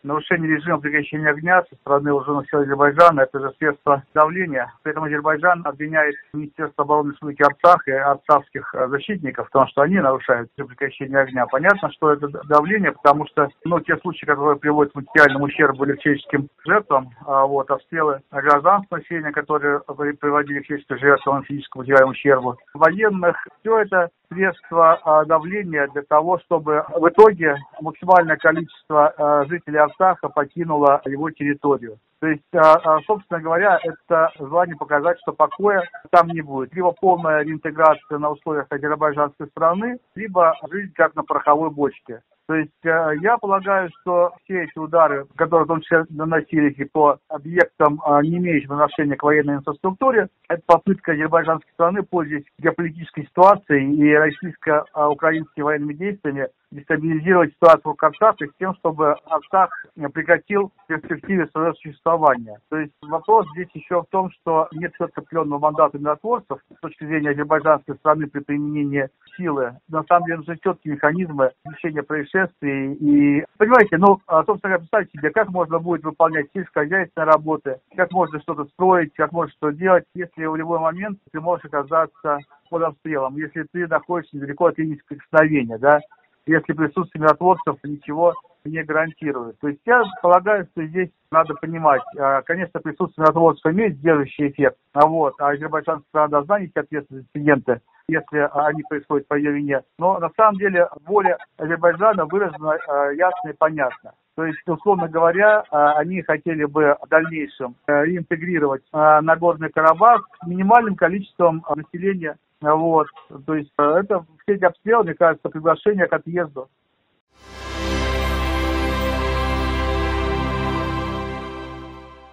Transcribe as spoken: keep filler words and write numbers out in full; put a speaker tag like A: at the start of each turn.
A: нарушение режима прекращения огня со стороны вооруженных сил Азербайджана – это же средство давления. Поэтому Азербайджан обвиняет Министерство обороны Республики Арцах и арцахских защитников в том, что они нарушают режим прекращения огня. Понятно, что это давление, потому что ну, те случаи, которые приводят к материальному ущербу или к человеческим жертвам, а, вот, обстрелы гражданского населения, которые приводили к человеческим жертвам, физическому материальному ущербу, военных, все это средства а, давления для того, чтобы в итоге максимальное количество а, жителей Арцаха покинуло его территорию. То есть, а, собственно говоря, это желание показать, что покоя там не будет. Либо полная реинтеграция на условиях азербайджанской страны, либо жизнь как на пороховой бочке. То есть я полагаю, что все эти удары, которые в том числе наносились и по объектам, не имеющим отношения к военной инфраструктуре, это попытка азербайджанской страны, пользуясь геополитической ситуацией и российско-украинскими военными действиями, дестабилизировать ситуацию в Арцахе с тем, чтобы Арцах прекратил в перспективе свое существование. То есть вопрос здесь еще в том, что нет закрепленного мандата миротворцев с точки зрения азербайджанской страны при применении силы. На самом деле нужны четкие механизмы решения происшествий. И, понимаете, ну, собственно говоря, представьте себе, как можно будет выполнять сельскохозяйственные работы, как можно что-то строить, как можно что делать, если в любой момент ты можешь оказаться под обстрелом, если ты находишься недалеко от линии соприкосновения, да, если присутствие миротворцев ничего не гарантирует. То есть я полагаю, что здесь надо понимать, конечно, присутствие миротворцев имеет сдерживающий эффект, а вот, а азербайджанская страна должна нести ответственность за инциденты, если они происходят по ее вине. Но на самом деле воля Азербайджана выражена ясно и понятно. То есть, условно говоря, они хотели бы в дальнейшем реинтегрировать Нагорный Карабах с минимальным количеством населения. Вот. То есть это все эти обстрелы, мне кажется, приглашение к отъезду.